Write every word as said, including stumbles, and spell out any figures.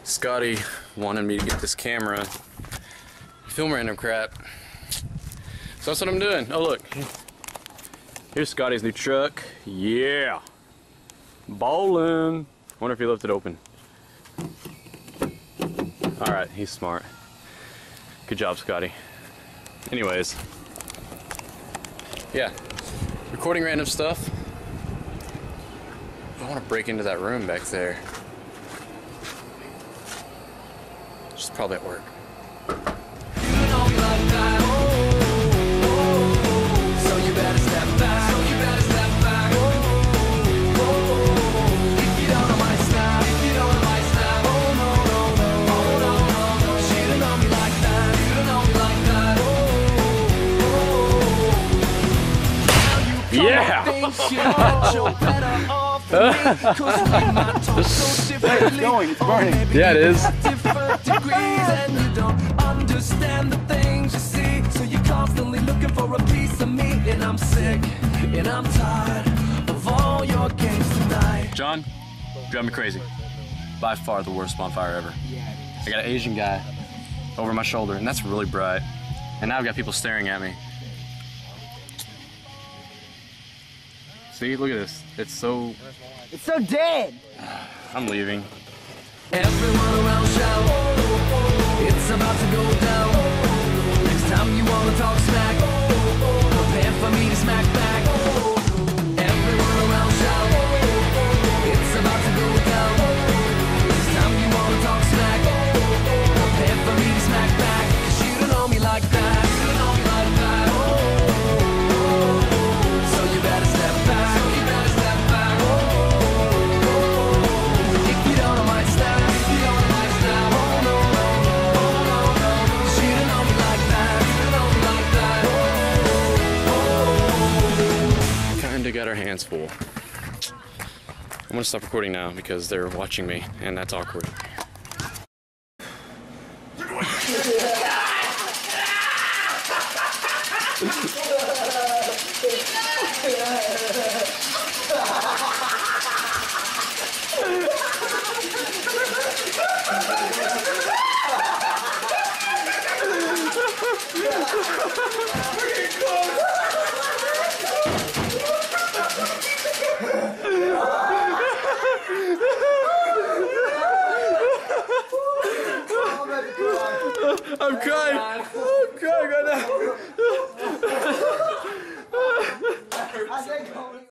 Scotty wanted me to get this camera, film random crap. So that's what I'm doing. Oh look, here's Scotty's new truck. Yeah, bowling. Wonder if he left it open. All right, he's smart. Good job, Scotty. Anyways, yeah, recording random stuff. I want to break into that room back there. She's probably at work. Yeah! It's going, it's burning. Yeah, it is. And you don't understand the things you see, so you're constantly looking for a piece of me. And I'm sick, and I'm tired of all your games tonight. John, drive me crazy. By far the worst bonfire ever. I got an Asian guy over my shoulder, and that's really bright. And now I've got people staring at me. See, look at this. It's so... It's so dead. I'm leaving. Everyone around shout, it's about to go down. Next time you wanna talk smack, prepare for me to smack back. Everyone around shout, it's about to go down. Next time you wanna talk smack, prepare for me to smack back. 'Cause you don't know me like that, you don't know me like that. So you better step back, so you better step back. If you don't know my style, if you don't know my style, oh no, no, no, no, no. 'Cause you don't know me like that, you don't know me like that. Kinda got our hands full. I'm gonna stop recording now because they're watching me, and that's awkward. I'm crying. I'm crying right now.